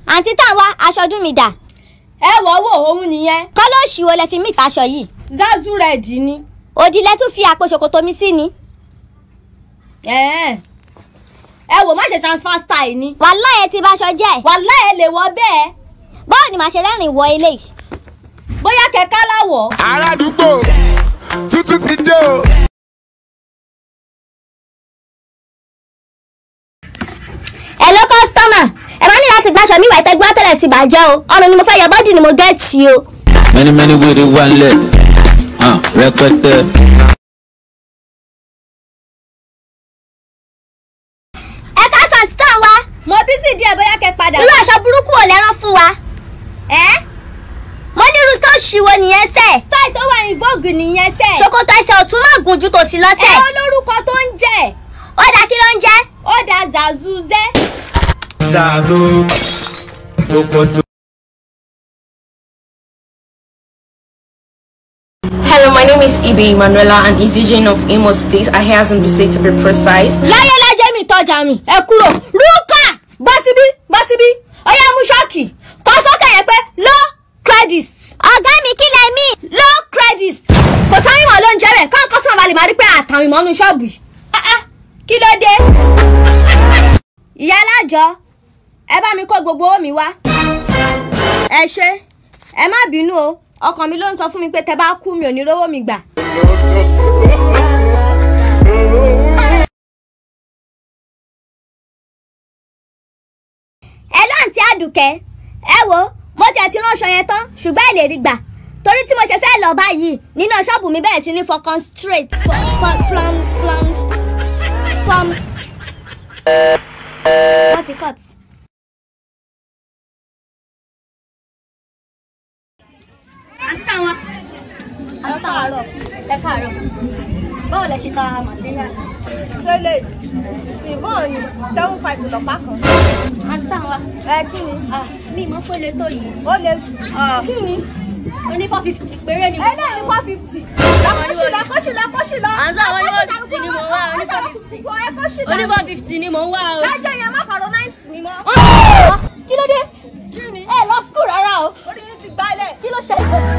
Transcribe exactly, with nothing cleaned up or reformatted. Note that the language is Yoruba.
Anty Tanwa, aṣọ ọdún mi dà. Ẹ wò wò òun nìyẹn. Kọ́ ló ṣì wo lẹ fi mix aṣọ yìí. Zazu red ni. Òdìlẹ̀ tún fi àpò ṣòkòtò mi sí ni. Eh. Ẹ wò má ṣe transfer style ni. Wàláhì ẹ ti báṣọ jẹ́. Wàláhì ẹ lè wọ bẹ́ẹ̀. Báwo ni màá ṣe rẹ́rìn wọ eléyìí? Bóyá kẹ̀kẹ́ láwọ̀. Ará àdúgbò tuntun ti dé o. Hello customer. Ẹ máa ní láti gbàṣọ mi wà ìtẹ́gbọ́n tẹ́lẹ̀ ti bàjẹ́ o. Ọ̀run ni mo fẹ́ yọ bọ́dì ni mo gẹ́ẹ̀tì o. Many many wèrè wà nílẹ̀ rẹpẹtẹ. Ẹ ká sọ Anty Tanwa. Mo bí sì díẹ̀ bóyá kẹ padà. Irú aṣọ burúkú ò lẹ́rán fún wa. Ẹ́ Mo ní irú tó ṣìwò nìyẹn sẹ́. style tó wà ní vogue nìyẹn sẹ́. Ṣòkòtò ẹsẹ̀ ọ̀tún máa gùn ju tòsì lọ Ẹ sẹ́. olórúkọ tó ń jẹ́. Ó dà kí ló ń jẹ́? Ó dà Zazu zẹ́. Zazu ṣòkòtò. Hello, my name is Ibe Emanuela, an indigen of Imo State. I hasn't been said to be precise. Láyé lájẹ́ mi tọ́jà mi, ẹ kúrò. Rúkà! Bọ́ síbí, bọ́ síbí. Ó yá mú ṣọ́ọ̀kì. Kọ sókè yẹn pé low credit. Ọ̀gá mi kí lẹ mí? Low credit. Kò sáré wọn ló ń jẹ́ bẹ̀, kọ́ kọ́sán balẹ̀ máa rí pé àtàwọn ìmọ̀nù ṣọ́ọ̀bù yìí. Ah ah, kí ló dé? Ìyá alájọ, ẹ bá mi kó gbogbo owó mi wá. Ẹ ṣé, ẹ má bínú o. Ọkàn mi ló ń sọ fún mi pé tẹ bá kú mi ò ní rówó mi gbà. Ẹ ló Àǹtí Àdùkẹ́. Ẹ wo, mo tiẹ̀ ti ránṣọ yẹn tán ṣùgbọ́n ẹ lè rí gbà. Torí tí mo ṣe fẹ́ lọ báyìí nínú ṣọ́ọ̀bù mi bẹ̀rẹ̀ sí ní fọkàn straight from from from from. Wọ́n ti cut. Àǹtí Tanwa. Àǹtí Tanwa. Ẹ káàárọ̀. Báwo lẹ ṣe ta materials? Ṣẹlẹ̀ Tìvọ́n ni seven five lọ́pàá kan. Àǹtí Tanwa. Ẹ kí ni? Mi mọ̀ pé lè tó yìí. Ó lè kí ni? Ó ní four fifty péré ni mo. Ẹ náà ní four fifty. Lọ́kọ́ṣì lọ́kọ́ṣì lọ́kọ́ṣì lọ. Àǹtí àwọn ní one fifty ni mo wá. Ó ní one fifty ni mo wá o. Lájọ yẹn má pàrọ̀ náà sí mọ́. Kí ló dé? Kí ni? Ẹ lọ school rárá o. Orí yín ti gbálẹ̀. Kí ló ṣẹlẹ̀?